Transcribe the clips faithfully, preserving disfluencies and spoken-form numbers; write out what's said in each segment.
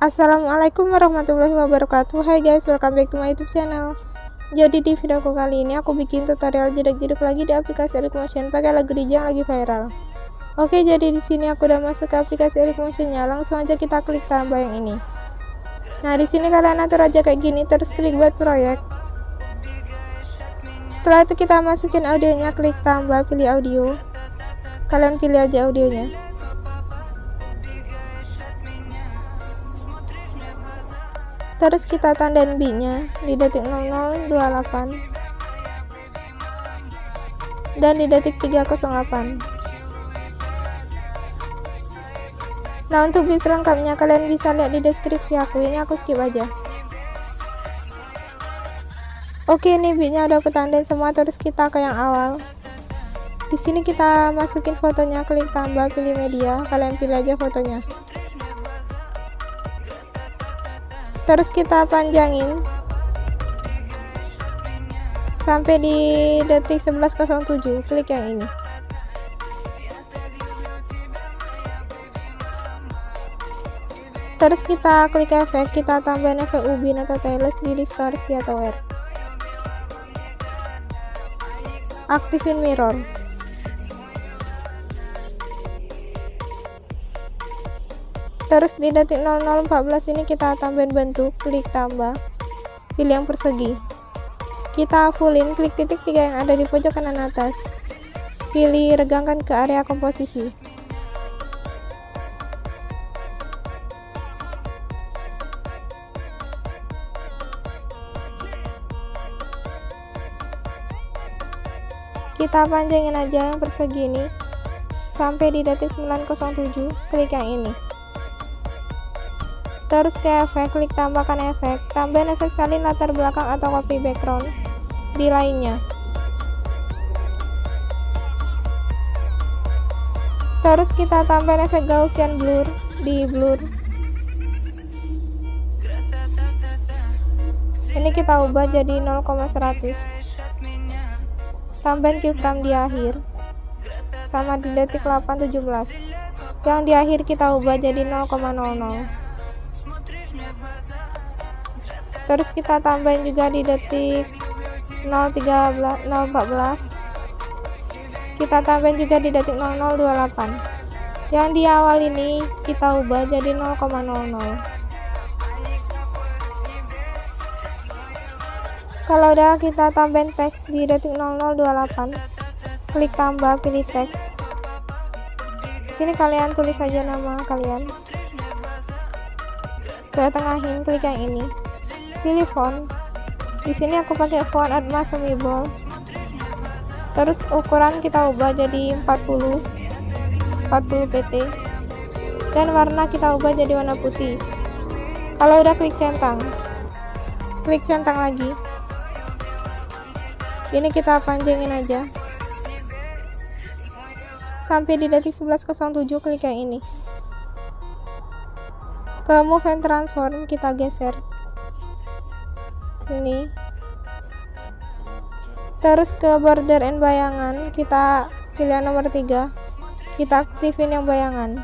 Assalamualaikum warahmatullahi wabarakatuh. Hai guys, welcome back to my YouTube channel. Jadi di videoku kali ini aku bikin tutorial jedek-jeduk lagi di aplikasi Elikmotion pakai lagu D J yang lagi viral. Oke, jadi di sini aku udah masuk ke aplikasi Elikmotionnya. Langsung aja kita klik tambah yang ini. Nah, di sini kalian atur aja kayak gini, terus klik buat proyek. Setelah itu kita masukin audionya, klik tambah, pilih audio. Kalian pilih aja audionya. Terus kita tandain beatnya di detik nol nol dua delapan dan di detik tiga nol delapan. Nah, untuk beat lengkapnya kalian bisa lihat di deskripsi aku. Ini aku skip aja. Oke, ini beatnya udah aku tandain semua. Terus kita ke yang awal. Di sini kita masukin fotonya, klik tambah, pilih media. Kalian pilih aja fotonya. Terus kita panjangin sampai di detik sebelas nol tujuh, klik yang ini. Terus kita klik efek, kita tambahin efek ubin atau tailless di distorsi atau wear. Aktifin mirror. Terus di detik nol nol empat belas ini kita tambahin bentuk, klik tambah, pilih yang persegi. Kita fullin, klik titik tiga yang ada di pojok kanan atas. Pilih regangkan ke area komposisi. Kita panjangin aja yang persegi ini sampai di detik sembilan nol tujuh, klik yang ini. Terus ke efek, klik tambahkan efek, tambahin efek salin latar belakang atau copy background di lainnya. Terus kita tambahin efek Gaussian blur di blur. Ini kita ubah jadi nol koma seratus. Tambahin keyframe di akhir sama di detik delapan tujuh belas. Yang di akhir kita ubah jadi nol koma nol nol. Terus kita tambahin juga di detik nol tiga belas, nol empat belas. Kita tambahin juga di detik nol nol dua delapan. Yang di awal ini kita ubah jadi nol koma nol nol. Kalau udah, kita tambahin teks di detik nol nol dua delapan. Klik tambah, pilih teks. Di sini kalian tulis saja nama kalian. Ke tengahin, klik yang ini. Pilih font. Di sini aku pakai font Atma Semi Bold. Terus ukuran kita ubah jadi empat puluh pt. Dan warna kita ubah jadi warna putih. Kalau udah, klik centang. Klik centang lagi. Ini kita panjangin aja sampai di detik sebelas nol tujuh, klik yang ini. Ke move and transform kita geser sini. Terus ke border and bayangan kita pilih nomor tiga, kita aktifin yang bayangan.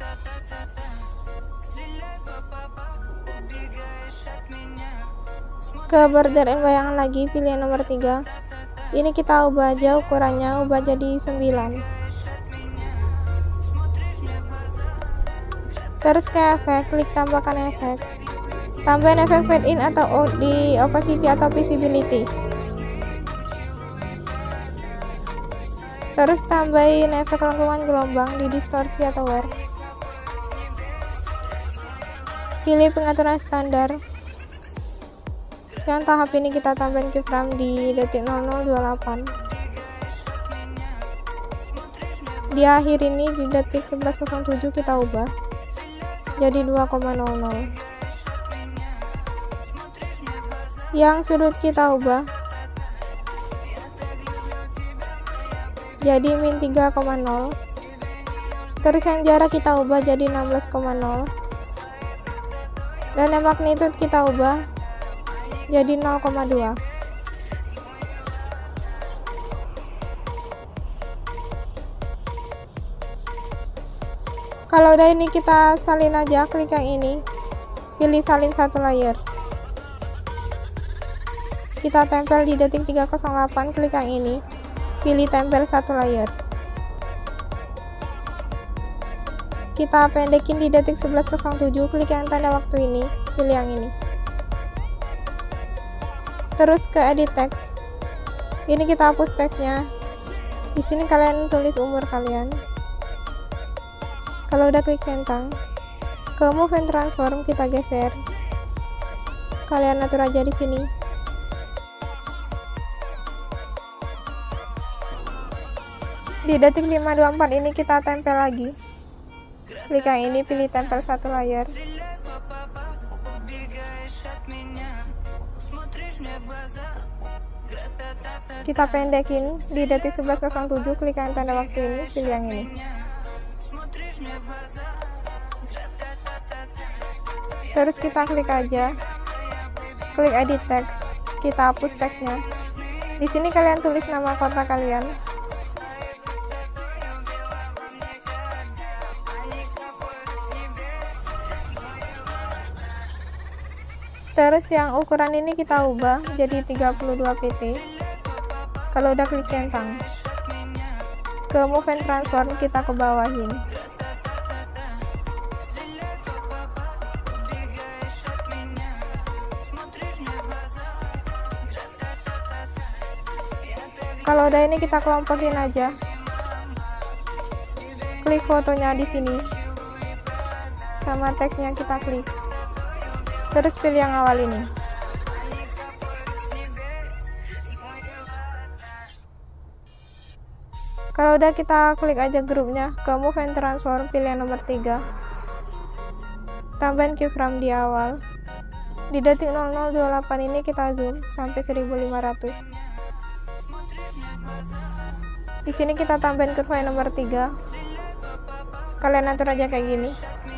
Ke border and bayangan lagi, pilih nomor tiga. Ini kita ubah aja ukurannya, ubah jadi sembilan. Terus ke efek, klik tambahkan efek. Tambahin efek fade in atau di opacity atau visibility. Terus tambahin efek lengkungan gelombang di distorsi atau wear. Pilih pengaturan standar. Yang tahap ini kita tambahin keyframe di detik nol nol dua delapan. Di akhir ini di detik sebelas nol tujuh kita ubah jadi dua koma nol nol. Yang sudut kita ubah jadi min tiga koma nol. Terus yang jarak kita ubah jadi enam belas koma nol. Dan yang magnitude kita ubah jadi nol koma dua. Kalau udah ini kita salin aja, klik yang ini, pilih salin satu layer. Kita tempel di detik tiga nol delapan, klik yang ini, pilih tempel satu layer. Kita pendekin di detik sebelas nol tujuh, klik yang tanda waktu ini, pilih yang ini. Terus ke edit text. Ini kita hapus teksnya. Di sini kalian tulis umur kalian. Kalau udah klik centang, ke move and transform kita geser. Kalian atur aja di sini. Di detik lima dua empat ini kita tempel lagi. Klik yang ini, pilih tempel satu layar. Kita pendekin di detik sebelas nol tujuh, klik yang tanda waktu ini, pilih yang ini. Terus kita klik aja, klik edit text, kita hapus teksnya. Di sini kalian tulis nama kota kalian. Terus yang ukuran ini kita ubah jadi tiga puluh dua P T. Kalau udah klik centang, ke move and transform kita ke bawahin. Kalau udah ini kita kelompokin aja. Klik fotonya di sini. Sama teksnya kita klik. Terus pilih yang awal ini. Kalau udah kita klik aja grupnya, ke move and transform, pilih yang nomor tiga. Tambahin keyframe di awal. Di detik nol nol dua delapan ini kita zoom sampai seribu lima ratus. Di sini kita tambahin kurva yang nomor tiga. Kalian atur aja kayak gini.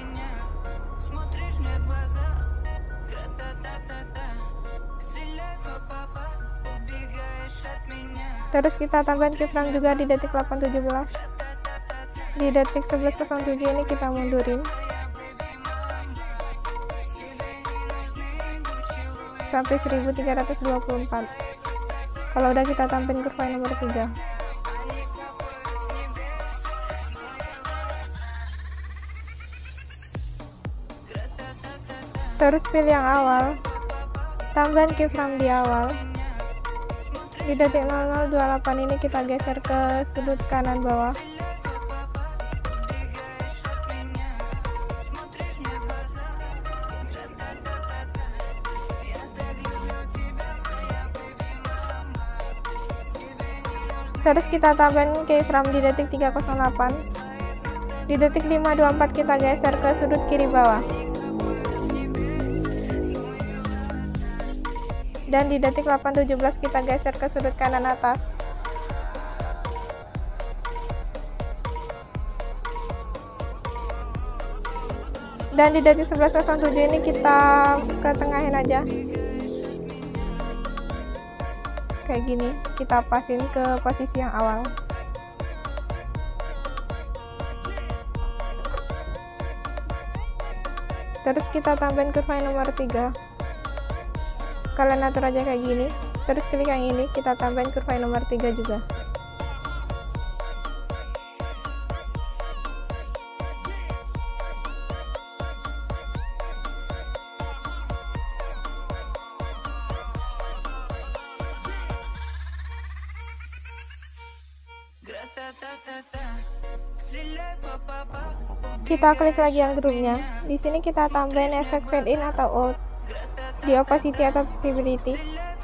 Terus kita tambahin keyframe juga di detik delapan tujuh belas. Di detik sebelas nol tujuh ini kita mundurin sampai seribu tiga ratus dua puluh empat. Kalau udah kita tambahin kurva yang nomor tiga. Terus pilih yang awal, tambahin keyframe di awal. Di detik nol nol dua delapan ini kita geser ke sudut kanan bawah. Terus kita tambahin keyframe di detik tiga nol delapan. Di detik lima dua empat kita geser ke sudut kiri bawah. Dan di detik delapan tujuh belas kita geser ke sudut kanan atas. Dan di detik sebelas nol tujuh ini kita ke tengahin aja. Kayak gini, kita pasin ke posisi yang awal. Terus kita tambahin kurva yang nomor tiga. Kalian atur aja kayak gini. Terus klik yang ini, kita tambahin kurva yang nomor tiga juga. Kita klik lagi yang grupnya. Di sini kita tambahin efek fade in atau out di opacity atau visibility.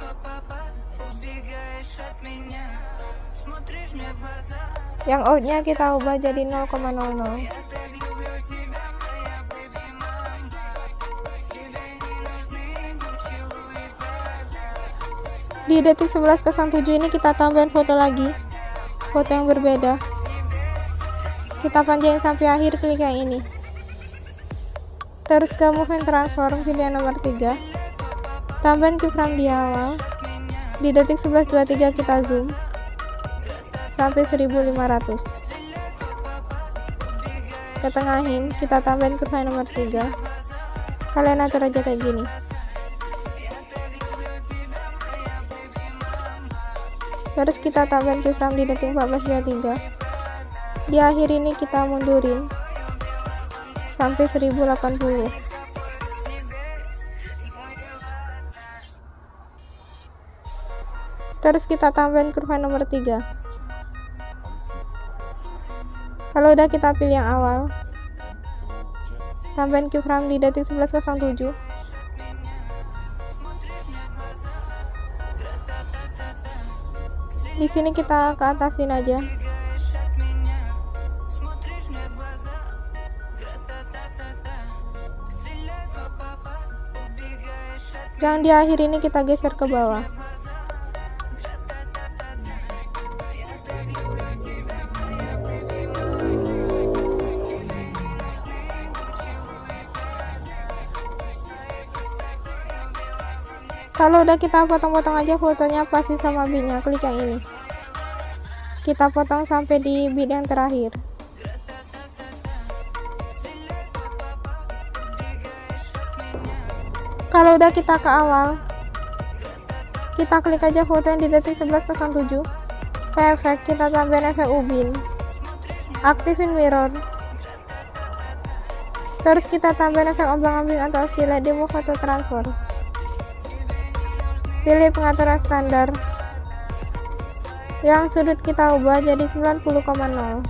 Yang outnya kita ubah jadi nol koma nol nol. Di detik sebelas nol tujuh ini kita tambahin foto lagi, foto yang berbeda. Kita panjangin sampai akhir, klik yang ini. Terus ke move and transform, pilih yang nomor tiga. Tambahin keyframe di awal. Di detik sebelas dua puluh tiga kita zoom sampai seribu lima ratus. Ketengahin, kita tambahin kurva nomor tiga. Kalian atur aja kayak gini. Terus kita tambahin keyframe di detik empat belas tiga puluh tiga. Di akhir ini kita mundurin sampai seribu delapan puluh. Terus kita tambahin kurva nomor tiga. Kalau udah, kita pilih yang awal. Tambahin keyframe di detik sebelas nol tujuh. Di sini kita ke atasin aja. Yang di akhir ini kita geser ke bawah. Kalau udah, kita potong-potong aja fotonya, pasin sama bitnya. Klik yang ini. Kita potong sampai di bit yang terakhir. Kalau udah, kita ke awal. Kita klik aja foto yang di detik sebelas nol tujuh. Ke efek, kita tambahin efek ubin. Aktifin mirror. Terus kita tambahin efek ombang-ambing atau oscillate di move atau transfer. Pilih pengaturan standar. Yang sudut kita ubah jadi sembilan puluh koma nol.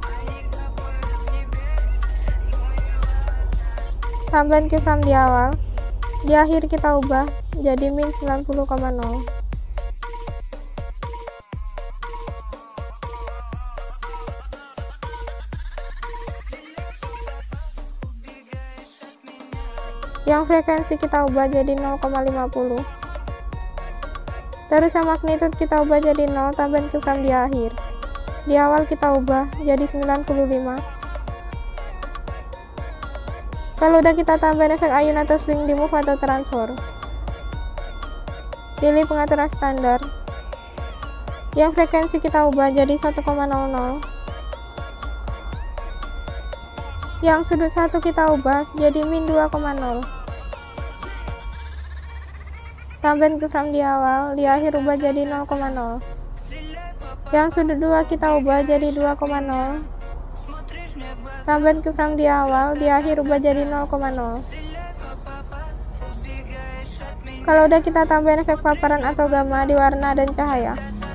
Tambahin keyframe di awal. Di akhir kita ubah jadi min sembilan puluh koma nol. Yang frekuensi kita ubah jadi nol koma lima puluh. Terus yang magnitude kita ubah jadi nol, tambahin keyframe di akhir. Di awal kita ubah jadi sembilan puluh lima. Kalau udah, kita tambahin efek ayun atau swing di move atau transfer. Pilih pengaturan standar. Yang frekuensi kita ubah jadi satu koma nol nol. Yang sudut satu kita ubah jadi min dua koma nol. Tambahin keyframe di awal, di akhir ubah jadi nol koma nol. Yang sudut dua kita ubah jadi dua koma nol. Tambahin keyframe di awal, di akhir ubah jadi nol koma nol. Kalau udah, kita tambahin efek paparan atau gamma di warna dan cahaya.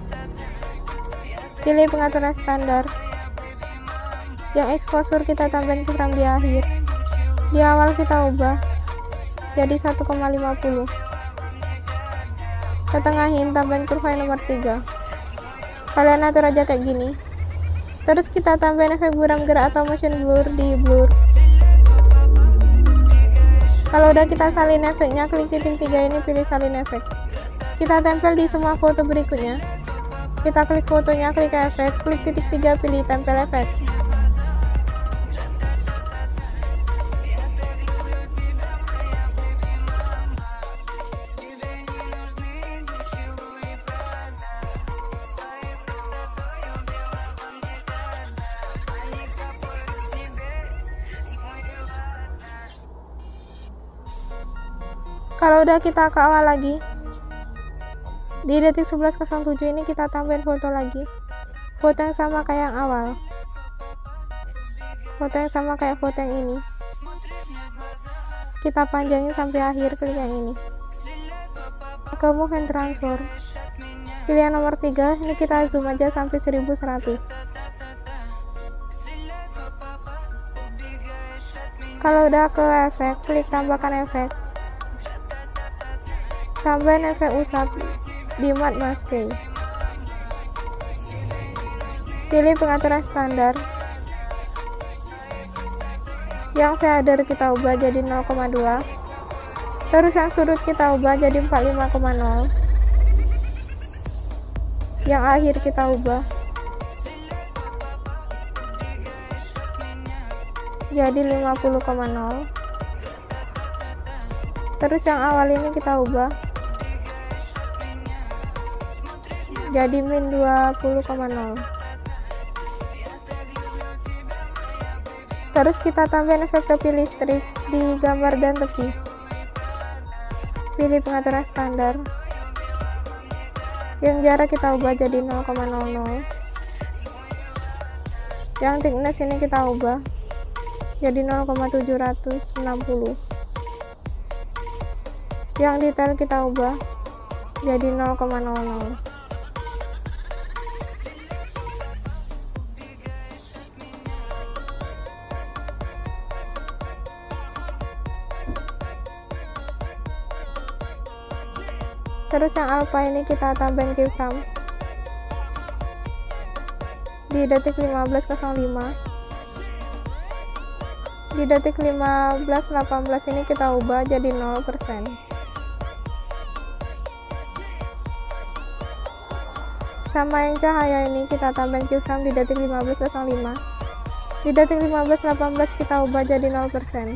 Pilih pengaturan standar. Yang exposure kita tambahin keyframe di akhir. Di awal kita ubah jadi satu koma lima puluh. Ketengahin, tambahin kurva nomor tiga. Kalian atur aja kayak gini. Terus kita tambahin efek buram gerak atau motion blur di blur. Kalau udah, kita salin efeknya, klik titik tiga ini, pilih salin efek. Kita tempel di semua foto berikutnya. Kita klik fotonya, klik efek, klik titik tiga, pilih tempel efek. Kalau udah, kita ke awal lagi. Di detik sebelas nol tujuh ini kita tambahin foto lagi. Foto yang sama kayak yang awal. Foto yang sama kayak foto yang ini. Kita panjangin sampai akhir, klik yang ini. Ke move and transfer. Pilih yang nomor tiga, ini kita zoom aja sampai seribu seratus. Kalau udah, ke efek, klik tambahkan efek. Tambahin efek usap di matte maske. Pilih pengaturan standar. Yang fader kita ubah jadi nol koma dua. Terus yang sudut kita ubah jadi empat puluh lima koma nol. Yang akhir kita ubah jadi lima puluh koma nol. Terus yang awal ini kita ubah jadi min dua puluh koma nol. Terus kita tambahin efek topi listrik di gambar dan tepi. Pilih pengaturan standar. Yang jarak kita ubah jadi nol koma nol nol. Yang thickness ini kita ubah jadi nol koma tujuh enam nol. Yang detail kita ubah jadi nol koma nol nol. Terus yang alpha ini kita tambahin keyframe di detik lima belas nol lima. Di detik lima belas delapan belas ini kita ubah jadi nol persen. Sama yang cahaya ini kita tambahin keyframe di detik lima belas nol lima. Di detik lima belas delapan belas kita ubah jadi nol persen.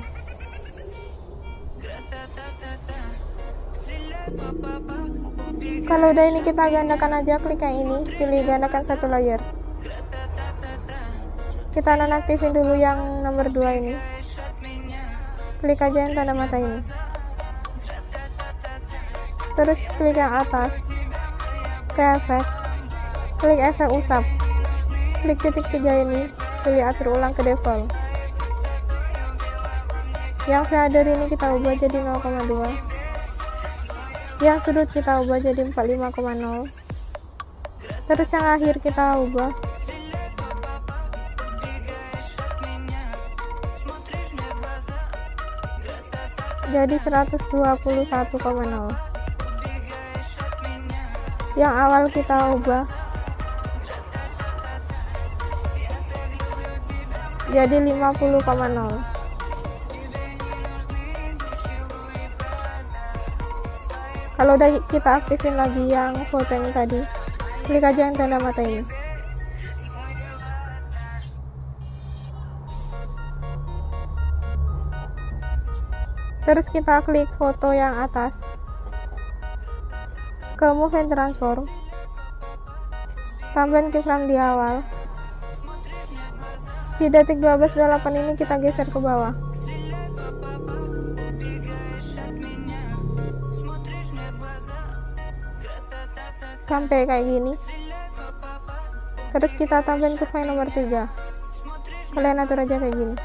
Kalau udah ini kita gandakan aja, klik yang ini, pilih gandakan satu layer. Kita nonaktifin dulu yang nomor dua ini. Klik aja yang tanda mata ini. Terus klik yang atas, ke efek, klik efek usap. Klik titik tiga ini, pilih atur ulang ke default. Yang fader ini kita ubah jadi nol koma dua. Yang sudut kita ubah jadi empat puluh lima koma nol. Terus yang akhir kita ubah jadi seratus dua puluh satu koma nol. Yang awal kita ubah jadi lima puluh koma nol. Kalau udah kita aktifin lagi yang foto ini tadi, klik aja yang tanda mata ini. Terus kita klik foto yang atas, ke move and transform, tambahin keyframe di awal. Di detik dua belas dua puluh delapan ini kita geser ke bawah. Sampai kayak gini. Terus kita tambahin kurva yang nomor tiga. Kalian atur aja kayak gini.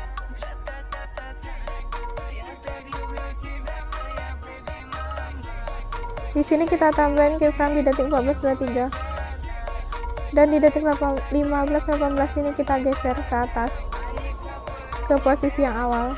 Di sini kita tambahin keyframe di detik empat belas dua puluh tiga. Dan di detik lima belas delapan belas ini kita geser ke atas, ke posisi yang awal.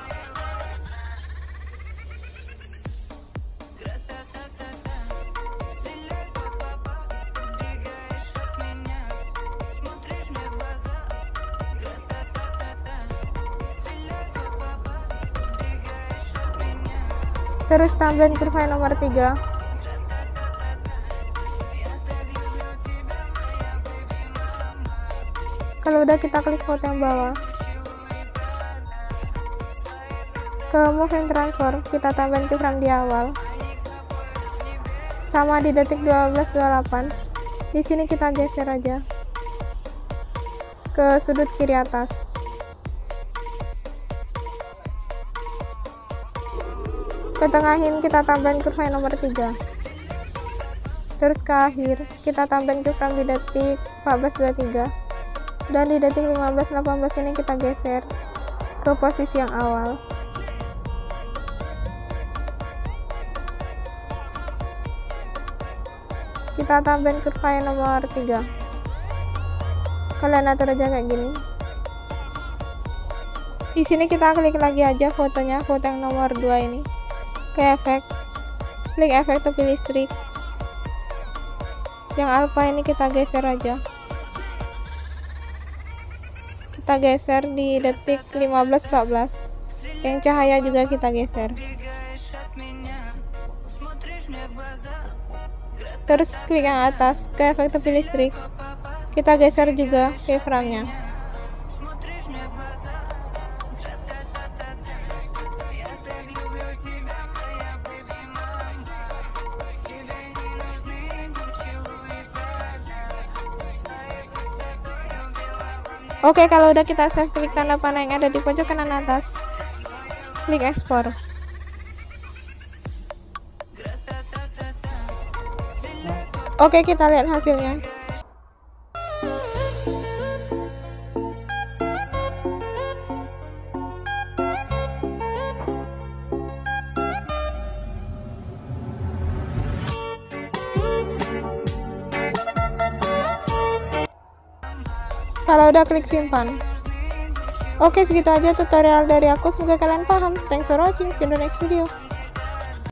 Terus tambahin kurva yang nomor tiga. Kalau udah kita klik foto yang bawah, ke move and transform, kita tambahin keyframe di awal. Sama di detik dua belas dua puluh delapan. Di sini kita geser aja ke sudut kiri atas. Ketengahin kita tambahin kurva yang nomor tiga. Terus ke akhir kita tambahin keyframe di detik empat belas dua puluh tiga. Dan di detik lima belas delapan belas ini kita geser ke posisi yang awal. Kita tambahin kurva yang nomor tiga. Kalian atur aja kayak gini. Di sini kita klik lagi aja fotonya, foto yang nomor dua ini. Ke efek, klik efek topi listrik. Yang alpha ini kita geser aja. Kita geser di detik lima belas empat belas. Yang cahaya juga kita geser. Terus klik yang atas, ke efek topi listrik. Kita geser juga keyframe-nya. Oke, kalau udah kita save, klik tanda panah yang ada di pojok kanan atas, klik ekspor. Oke, kita lihat hasilnya. Kalau udah, klik simpan. Oke, segitu aja tutorial dari aku, semoga kalian paham. Thanks for watching, see you in the next video.